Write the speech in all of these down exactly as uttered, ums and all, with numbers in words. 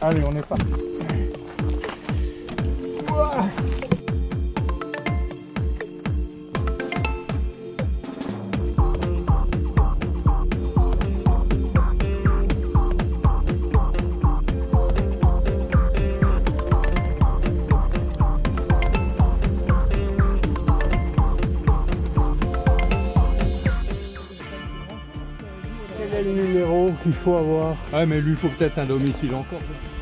Allez, on est parti. Ouah. Quel est le numéro qu'il faut avoir? Ouais, mais lui, il faut peut-être un domicile encore.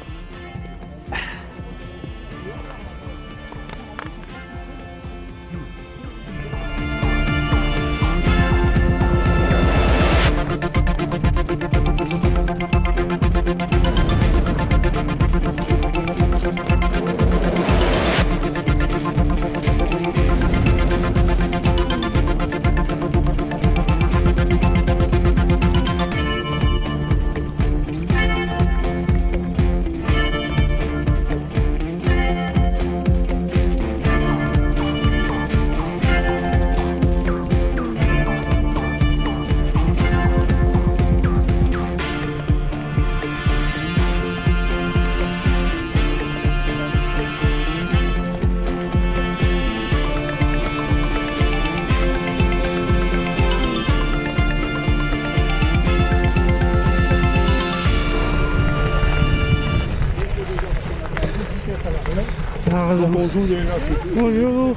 Bonjour. Bonjour.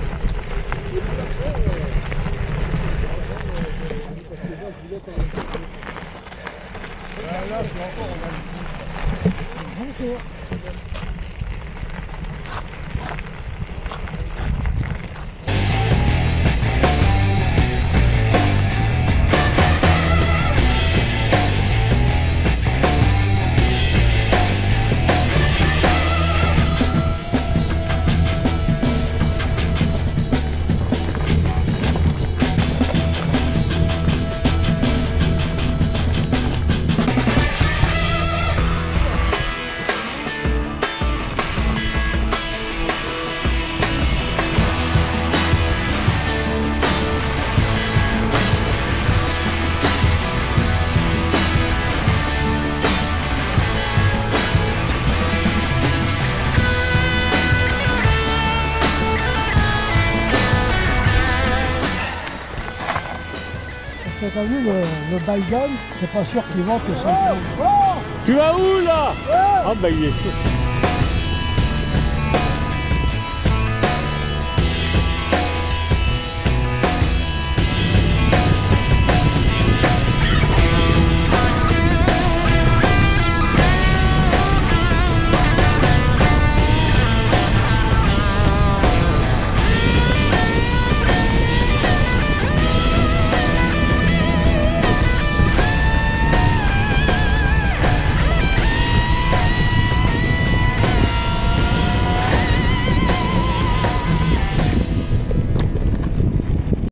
T'as vu le, le Baygan, c'est pas sûr qu'il vente le cinq. Tu vas où là? Ah bah il est sûr.